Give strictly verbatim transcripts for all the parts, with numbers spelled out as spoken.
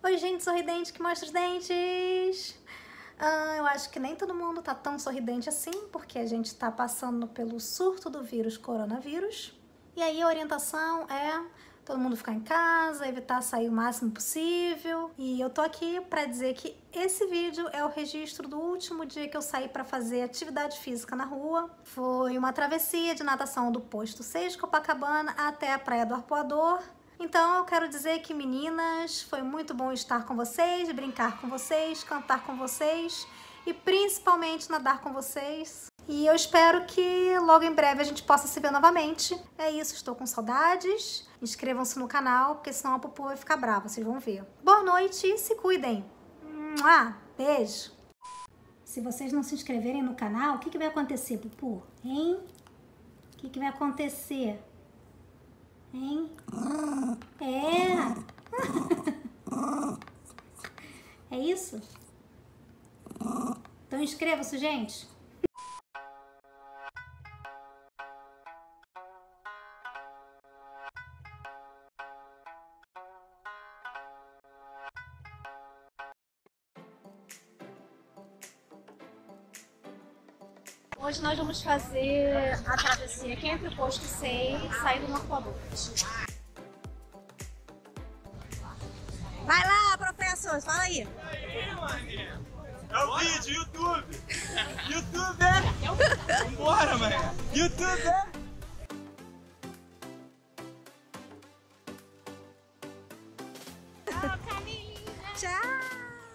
Oi, gente sorridente que mostra os dentes! Ah, eu acho que nem todo mundo tá tão sorridente assim, porque a gente tá passando pelo surto do vírus coronavírus. E aí a orientação é todo mundo ficar em casa, evitar sair o máximo possível. E eu tô aqui pra dizer que esse vídeo é o registro do último dia que eu saí pra fazer atividade física na rua. Foi uma travessia de natação do posto seis de Copacabana até a Praia do Arpoador. Então eu quero dizer que, meninas, foi muito bom estar com vocês, brincar com vocês, cantar com vocês e principalmente nadar com vocês. E eu espero que logo em breve a gente possa se ver novamente. É isso, estou com saudades. Inscrevam-se no canal, porque senão a Pupu vai ficar brava, vocês vão ver. Boa noite e se cuidem. Ah, beijo. Se vocês não se inscreverem no canal, o que, que vai acontecer, Pupu? Hein? O que, que vai acontecer? Hein? É! É isso? Então inscreva-se, gente! Hoje nós vamos fazer a travessia aqui entre o posto seis e saindo no Arpoador. Vai lá, professor, fala aí. É o vídeo, YouTube! YouTube é! Vambora, mãe! YouTube é! Tchau, Camila! Tchau!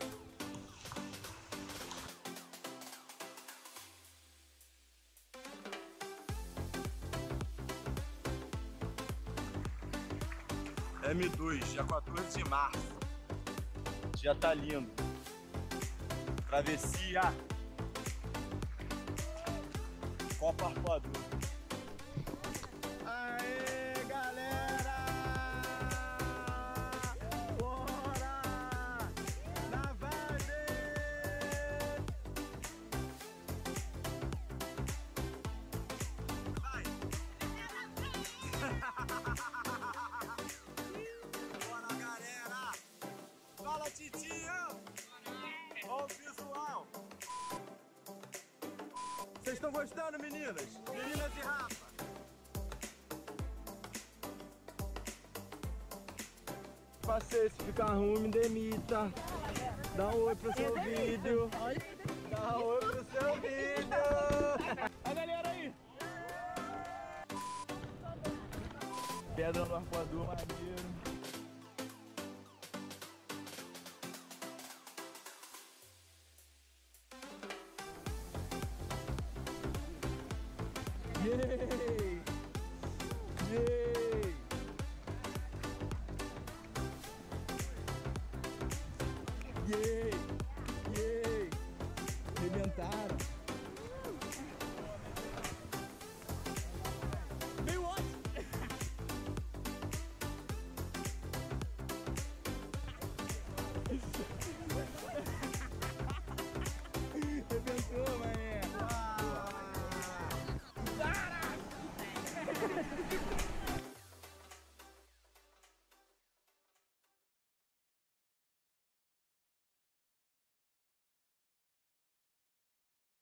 M dois, dia quatorze de março. Dia tá lindo. Travessia. Copa Arpoador. Aê, galera! Bora! Na vibe! Vai! Bora, galera! Fala, titinho! Olha o visual! Vocês estão gostando, meninas? Meninas e Rafa! Passei, se ficar ruim, me demita. Dá um oi pro seu vídeo. Dá um oi pro seu vídeo. A galera aí. Pedra no Arpoador, maneiro. Yeah.